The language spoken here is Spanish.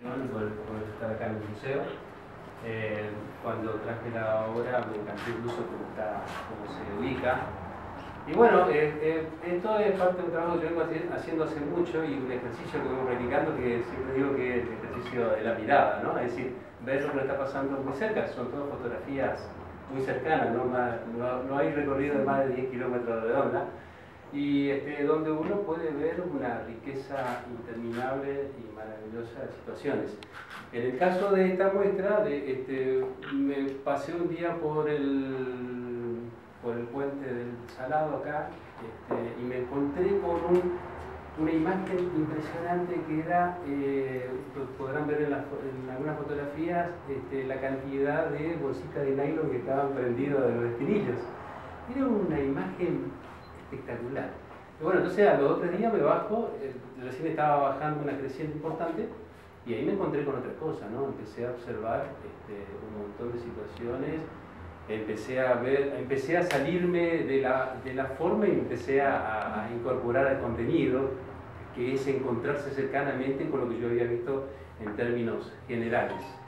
por estar acá en el museo. Cuando traje la obra me encantó incluso cómo se ubica. Y bueno, esto es parte de un trabajo que yo vengo haciendo hace mucho y un ejercicio que vengo practicando, que siempre digo que es el ejercicio de la mirada, ¿no? Es decir, ver lo que está pasando muy cerca, son todas fotografías muy cercanas, no hay recorrido de más de 10 kilómetros de redonda, y donde uno puede ver una riqueza interminable y maravillosa de situaciones. En el caso de esta muestra, me pasé un día por el puente del Salado acá, y me encontré con una imagen impresionante que era, podrán ver en algunas fotografías, la cantidad de bolsitas de nylon que estaban prendidas de los espinillos. Era una imagen espectacular. Y bueno, entonces a los otros días me bajo, recién estaba bajando una creciente importante, y ahí me encontré con otra cosa, ¿no? Empecé a observar un montón de situaciones, empecé a salirme de la forma y empecé a incorporar al contenido, que es encontrarse cercanamente con lo que yo había visto en términos generales.